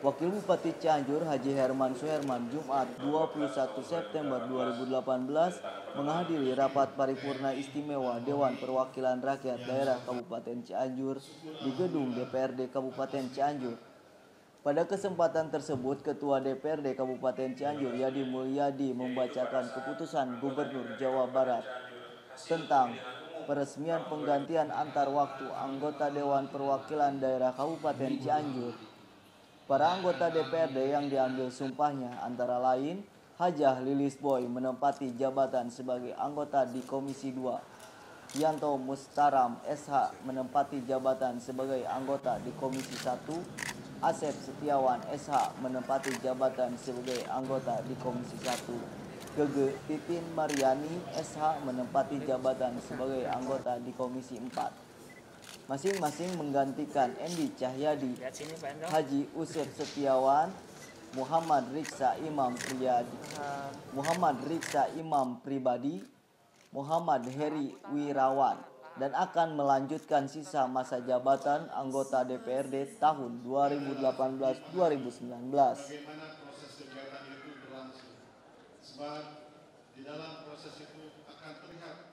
Wakil Bupati Cianjur Haji Herman Suherman Jumat 21 September 2018 menghadiri rapat paripurna istimewa Dewan Perwakilan Rakyat Daerah Kabupaten Cianjur di gedung DPRD Kabupaten Cianjur. Pada kesempatan tersebut, Ketua DPRD Kabupaten Cianjur Yadi Mulyadi membacakan keputusan Gubernur Jawa Barat tentang peresmian penggantian antar waktu anggota Dewan Perwakilan Daerah Kabupaten Cianjur. Para anggota DPRD yang diambil sumpahnya antara lain Hajah Lilis Boy menempati jabatan sebagai anggota di Komisi 2, Yanto Mustaram SH menempati jabatan sebagai anggota di Komisi 1, Asep Setiawan SH menempati jabatan sebagai anggota di Komisi 1, Gege Titin Mariani SH menempati jabatan sebagai anggota di Komisi 4. Masing-masing menggantikan Endi Cahyadi, Haji Usep Setiawan, Muhammad Riksa Imam Pribadi, Muhammad Heri Wirawan, dan akan melanjutkan sisa masa jabatan anggota DPRD tahun 2018-2019. Bagaimana proses kegiatan itu berlangsung? Sebab di dalam proses itu akan terlihat